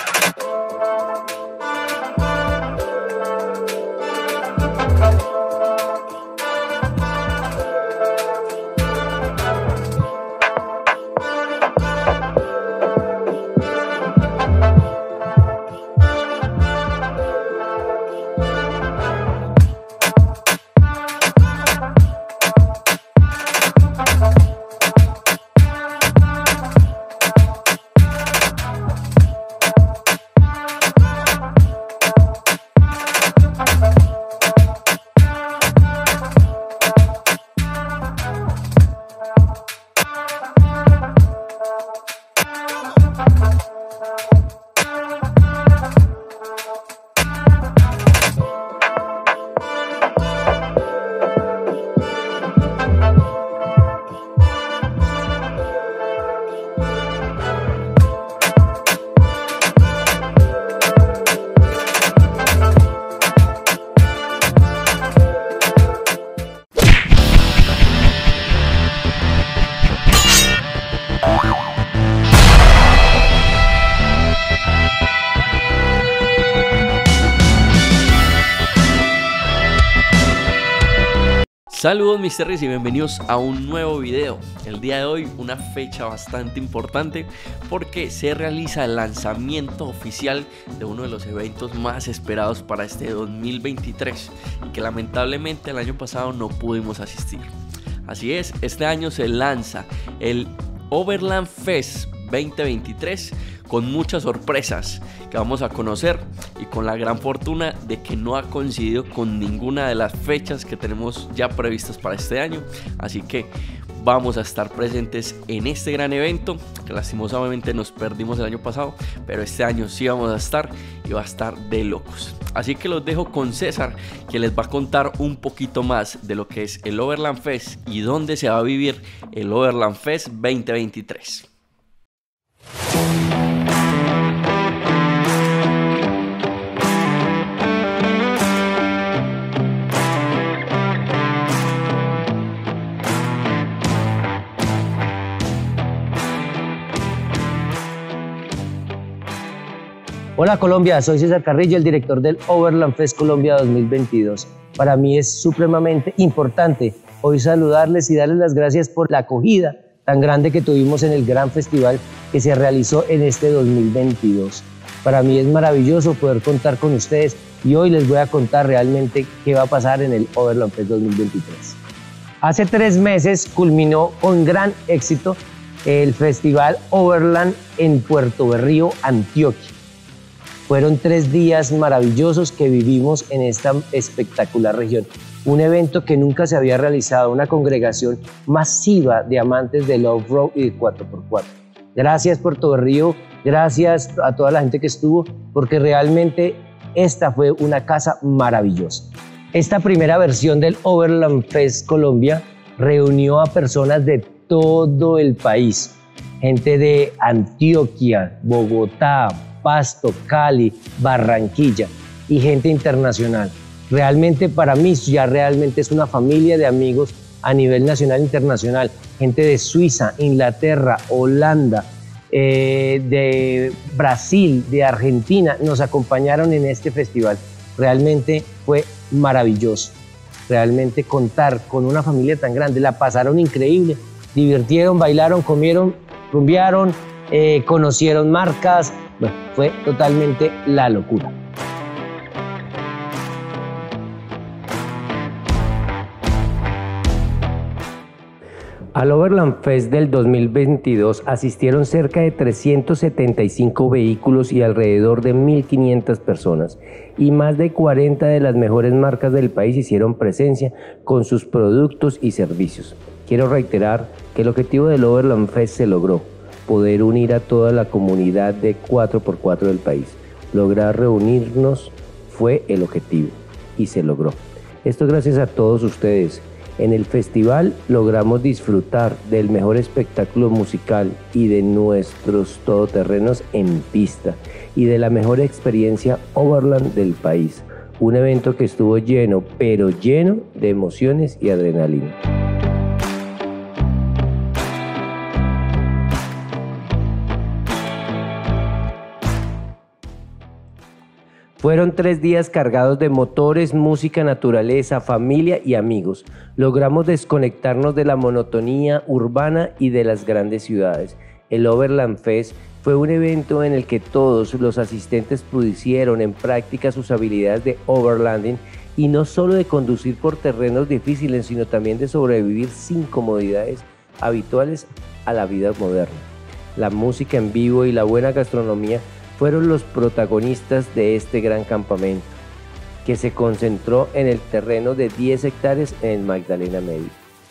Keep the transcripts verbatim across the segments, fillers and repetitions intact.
Saludos mis terris y bienvenidos a un nuevo video. El día de hoy una fecha bastante importante porque se realiza el lanzamiento oficial de uno de los eventos más esperados para este dos mil veintitrés y que lamentablemente el año pasado no pudimos asistir. Así es, este año se lanza el Overland Fest veinte veintitrés con muchas sorpresas que vamos a conocer y con la gran fortuna de que no ha coincidido con ninguna de las fechas que tenemos ya previstas para este año, así que vamos a estar presentes en este gran evento que lastimosamente nos perdimos el año pasado, pero este año sí vamos a estar y va a estar de locos. Así que los dejo con César, que les va a contar un poquito más de lo que es el Overland Fest y dónde se va a vivir el Overland Fest veinte veintitrés. Hola Colombia, soy César Carrillo, el director del Overland Fest Colombia dos mil veintidós. Para mí es supremamente importante hoy saludarles y darles las gracias por la acogida tan grande que tuvimos en el gran festival que se realizó en este dos mil veintidós. Para mí es maravilloso poder contar con ustedes y hoy les voy a contar realmente qué va a pasar en el Overland Fest dos mil veintitrés. Hace tres meses culminó con gran éxito el festival Overland en Puerto Berrío, Antioquia. Fueron tres días maravillosos que vivimos en esta espectacular región. Un evento que nunca se había realizado, una congregación masiva de amantes del off-road y de cuatro por cuatro. Gracias Puerto Berrío, gracias a toda la gente que estuvo, porque realmente esta fue una casa maravillosa. Esta primera versión del Overland Fest Colombia reunió a personas de todo el país. Gente de Antioquia, Bogotá, Pasto, Cali, Barranquilla y gente internacional. Realmente para mí ya realmente es una familia de amigos a nivel nacional e internacional. Gente de Suiza, Inglaterra, Holanda, eh, de Brasil, de Argentina, nos acompañaron en este festival. Realmente fue maravilloso. Realmente contar con una familia tan grande, la pasaron increíble, divirtieron, bailaron, comieron, rumbearon, eh, conocieron marcas. Bueno, fue totalmente la locura. Al Overland Fest del dos mil veintidós asistieron cerca de trescientos setenta y cinco vehículos y alrededor de mil quinientas personas, y más de cuarenta de las mejores marcas del país hicieron presencia con sus productos y servicios. Quiero reiterar que el objetivo del Overland Fest se logró: poder unir a toda la comunidad de cuatro por cuatro del país. Lograr reunirnos fue el objetivo y se logró. Esto gracias a todos ustedes. En el festival logramos disfrutar del mejor espectáculo musical y de nuestros todoterrenos en pista y de la mejor experiencia Overland del país. Un evento que estuvo lleno, pero lleno de emociones y adrenalina. Fueron tres días cargados de motores, música, naturaleza, familia y amigos. Logramos desconectarnos de la monotonía urbana y de las grandes ciudades. El Overland Fest fue un evento en el que todos los asistentes pusieron en práctica sus habilidades de overlanding y no solo de conducir por terrenos difíciles, sino también de sobrevivir sin comodidades habituales a la vida moderna. La música en vivo y la buena gastronomía fueron los protagonistas de este gran campamento, que se concentró en el terreno de diez hectáreas en el Magdalena Medio.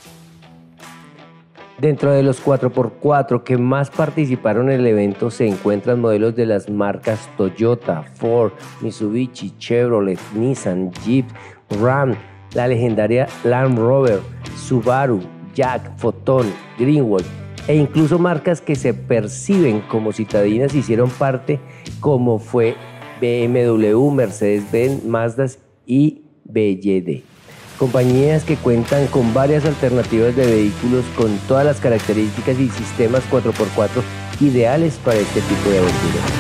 Dentro de los cuatro por cuatro que más participaron en el evento se encuentran modelos de las marcas Toyota, Ford, Mitsubishi, Chevrolet, Nissan, Jeep, Ram, la legendaria Land Rover, Subaru, Jack, Foton, Greenwald, e incluso marcas que se perciben como citadinas hicieron parte, como fue B M W, Mercedes-Benz, Mazda y B Y D. Compañías que cuentan con varias alternativas de vehículos con todas las características y sistemas cuatro por cuatro ideales para este tipo de aventuras.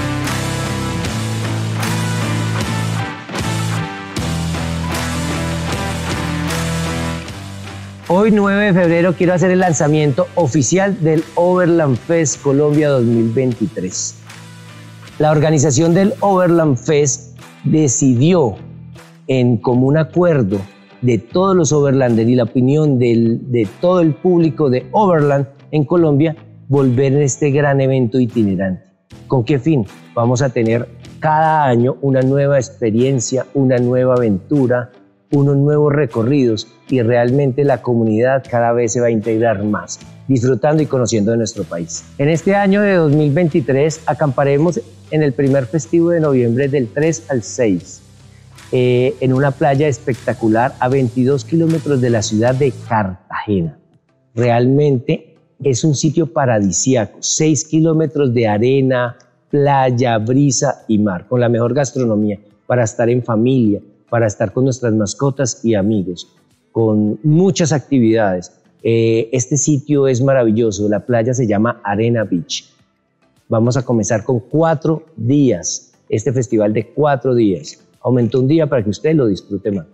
Hoy, nueve de febrero, quiero hacer el lanzamiento oficial del Overland Fest Colombia dos mil veintitrés. La organización del Overland Fest decidió, en común acuerdo de todos los overlanders y la opinión del, de todo el público de Overland en Colombia, volver en este gran evento itinerante. ¿Con qué fin? Vamos a tener cada año una nueva experiencia, una nueva aventura, unos nuevos recorridos, y realmente la comunidad cada vez se va a integrar más, disfrutando y conociendo de nuestro país. En este año de dos mil veintitrés acamparemos en el primer festivo de noviembre del tres al seis, eh, en una playa espectacular a veintidós kilómetros de la ciudad de Cartagena. Realmente es un sitio paradisíaco, seis kilómetros de arena, playa, brisa y mar, con la mejor gastronomía para estar en familia, para estar con nuestras mascotas y amigos, con muchas actividades. Eh, este sitio es maravilloso, la playa se llama Arena Beach. Vamos a comenzar con cuatro días, este festival de cuatro días. Aumentó un día para que usted lo disfrute más.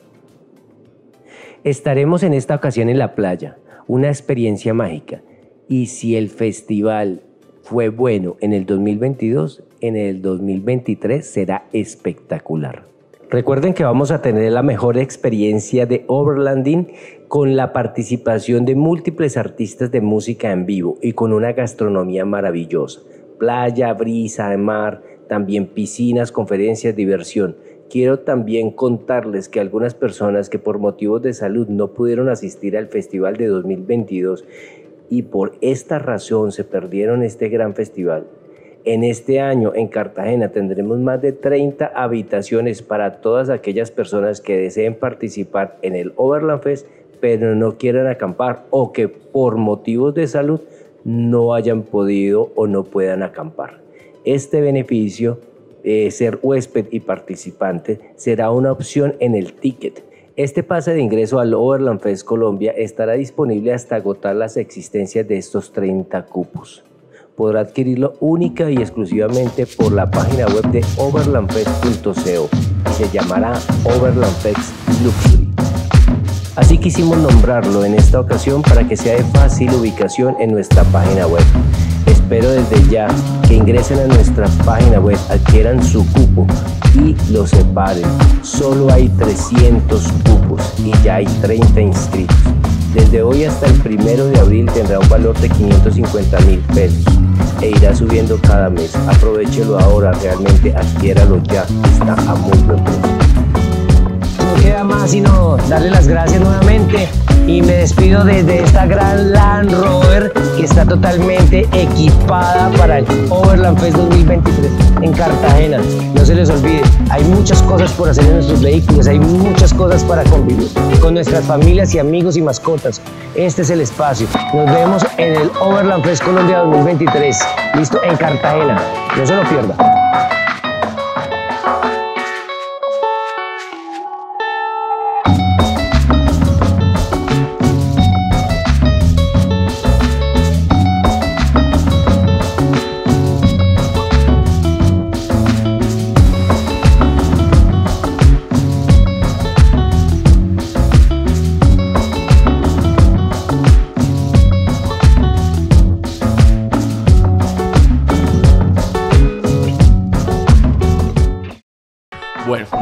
Estaremos en esta ocasión en la playa, una experiencia mágica. Y si el festival fue bueno en el dos mil veintidós, en el dos mil veintitrés será espectacular. Recuerden que vamos a tener la mejor experiencia de overlanding con la participación de múltiples artistas de música en vivo y con una gastronomía maravillosa. Playa, brisa, mar, también piscinas, conferencias, diversión. Quiero también contarles que algunas personas que por motivos de salud no pudieron asistir al festival de dos mil veintidós y por esta razón se perdieron este gran festival. En este año en Cartagena tendremos más de treinta habitaciones para todas aquellas personas que deseen participar en el Overland Fest, pero no quieran acampar o que por motivos de salud no hayan podido o no puedan acampar. Este beneficio, eh, ser huésped y participante, será una opción en el ticket. Este pase de ingreso al Overland Fest Colombia estará disponible hasta agotar las existencias de estos treinta cupos. Podrá adquirirlo única y exclusivamente por la página web de overland fest punto co y se llamará Overland Fest Luxury. Así quisimos nombrarlo en esta ocasión para que sea de fácil ubicación en nuestra página web. Espero desde ya que ingresen a nuestra página web, adquieran su cupo y lo separen. Solo hay trescientos cupos y ya hay treinta inscritos. Desde hoy hasta el primero de abril tendrá un valor de quinientos cincuenta mil pesos e irá subiendo cada mes. Aprovechelo ahora, realmente adquiéralo ya, está a muy buen precio. No queda más sino darle las gracias nuevamente y me despido desde esta gran Land Rover que está totalmente equipada para el Overland Fest dos mil veintitrés en Cartagena. No se les olvide, hay muchas cosas por hacer en nuestros vehículos, hay muchas cosas para convivir con nuestras familias y amigos y mascotas. Este es el espacio. Nos vemos en el Overland Fest Colombia dos mil veintitrés, listo, en Cartagena. No se lo pierda.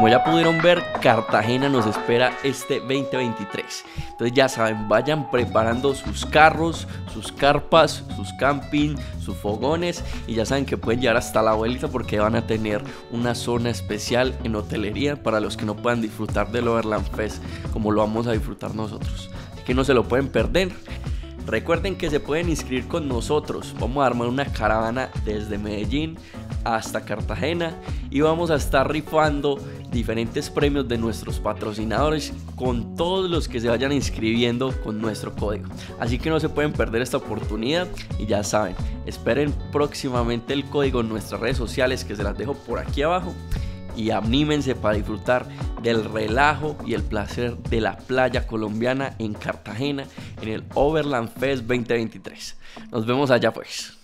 como ya pudieron ver, Cartagena nos espera este veinte veintitrés. Entonces ya saben, vayan preparando sus carros, sus carpas, sus camping, sus fogones, y ya saben que pueden llegar hasta la abuelita porque van a tener una zona especial en hotelería para los que no puedan disfrutar del Overland Fest como lo vamos a disfrutar nosotros. Así que no se lo pueden perder. Recuerden que se pueden inscribir con nosotros. Vamos a armar una caravana desde Medellín hasta Cartagena y vamos a estar rifando diferentes premios de nuestros patrocinadores con todos los que se vayan inscribiendo con nuestro código. Así que no se pueden perder esta oportunidad y ya saben, esperen próximamente el código en nuestras redes sociales que se las dejo por aquí abajo. Y anímense para disfrutar del relajo y el placer de la playa colombiana en Cartagena en el Overland Fest veinte veintitrés. Nos vemos allá pues.